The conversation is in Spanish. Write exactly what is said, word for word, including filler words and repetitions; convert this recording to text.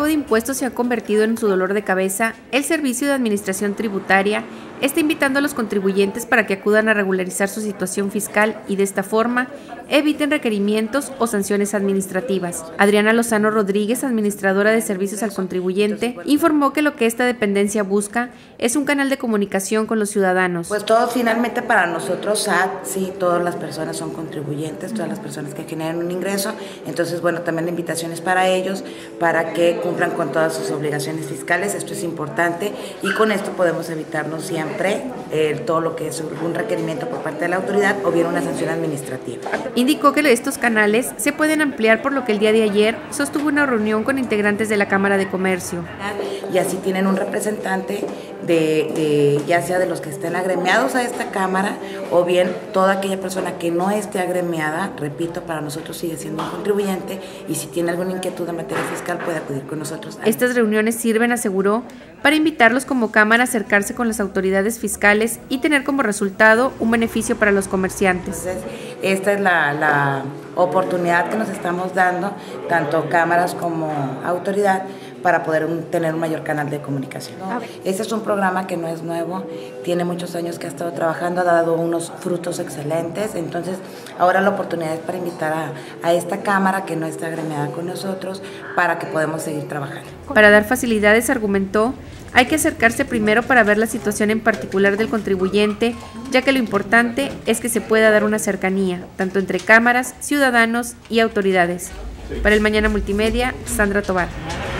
de impuestos se ha convertido en su dolor de cabeza, el Servicio de Administración Tributaria está invitando a los contribuyentes para que acudan a regularizar su situación fiscal y de esta forma eviten requerimientos o sanciones administrativas. Adriana Lozano Rodríguez, administradora de servicios al contribuyente, informó que lo que esta dependencia busca es un canal de comunicación con los ciudadanos. Pues todo finalmente para nosotros S A T, sí, todas las personas son contribuyentes, todas las personas que generan un ingreso, entonces bueno, también la invitación es para ellos, para que cumplan con todas sus obligaciones fiscales, esto es importante y con esto podemos evitarnos siempre Eh, todo lo que es un requerimiento por parte de la autoridad o bien una sanción administrativa. Indicó que estos canales se pueden ampliar, por lo que el día de ayer sostuvo una reunión con integrantes de la Cámara de Comercio. Y así tienen un representante de, de ya sea de los que estén agremiados a esta Cámara o bien toda aquella persona que no esté agremiada, repito, para nosotros sigue siendo un contribuyente y si tiene alguna inquietud en materia fiscal puede acudir con nosotros. Estas reuniones sirven, aseguró, para invitarlos como Cámara a acercarse con las autoridades fiscales y tener como resultado un beneficio para los comerciantes. Entonces, esta es la, la oportunidad que nos estamos dando, tanto cámaras como autoridad, para poder un, tener un mayor canal de comunicación. Este es un programa que no es nuevo, tiene muchos años que ha estado trabajando, ha dado unos frutos excelentes, entonces ahora la oportunidad es para invitar a, a esta cámara que no está agremiada con nosotros para que podamos seguir trabajando. Para dar facilidades, argumentó, hay que acercarse primero para ver la situación en particular del contribuyente, ya que lo importante es que se pueda dar una cercanía, tanto entre cámaras, ciudadanos y autoridades. Para el Mañana Multimedia, Sandra Tobar.